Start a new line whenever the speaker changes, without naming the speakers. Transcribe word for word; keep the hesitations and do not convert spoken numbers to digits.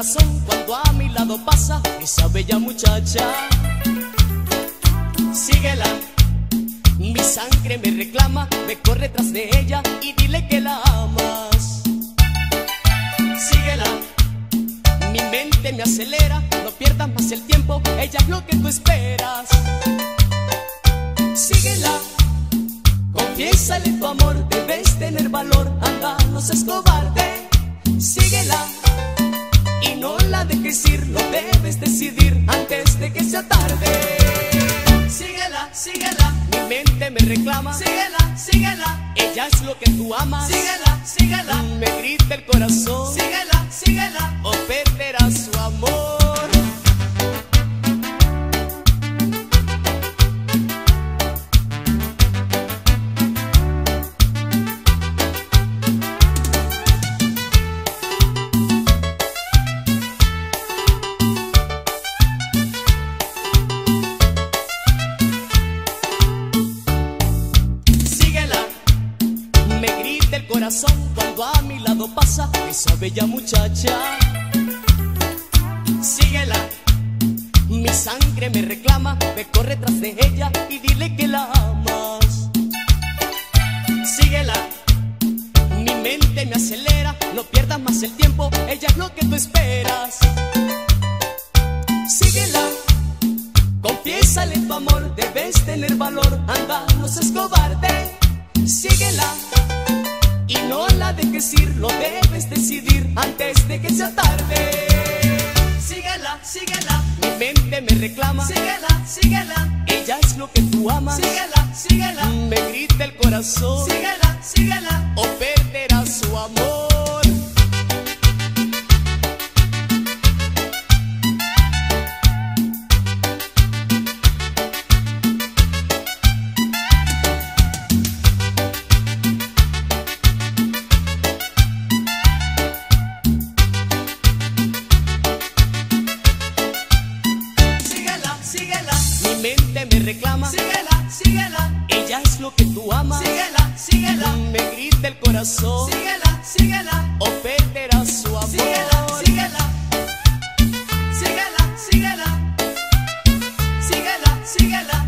corazón cuando a mi lado pasa esa bella muchacha. Síguela, mi sangre me reclama, me corre tras de ella y dile que la amas. Síguela, mi mente me acelera, no pierdas más el tiempo, ella es lo que tú esperas. Síguela, confiésale tu amor, debes tener valor, anda, no seas cobarde. Síguela y no la dejes ir, lo debes decidir antes de que sea tarde. Síguela, síguela, mi mente me reclama. Síguela, síguela, ella es lo que tú amas. Síguela, síguela, me grita el corazón. Síguela, síguela, o perderás su amor. Corazón cuando a mi lado pasa esa bella muchacha. Síguela, mi sangre me reclama, me corre tras de ella y dile que la amas. Síguela, mi mente me acelera, no pierdas más el tiempo, ella es lo que tú esperas. Síguela, confiésale tu amor, debes tener valor, anda, no seas cobarde. Síguela y no la dejes ir, lo debes decidir antes de que sea tarde. Síguela, síguela, mi mente me reclama. Síguela, síguela, ella es lo que tú amas. Síguela, síguela, me grita el corazón. Síguela, síguela, o perderás su amor. Me reclama, síguela, síguela, ella es lo que tú amas. Síguela, síguela, me grita el corazón. Síguela, síguela, o perderás su amor. Síguela, síguela, síguela, síguela, síguela, síguela.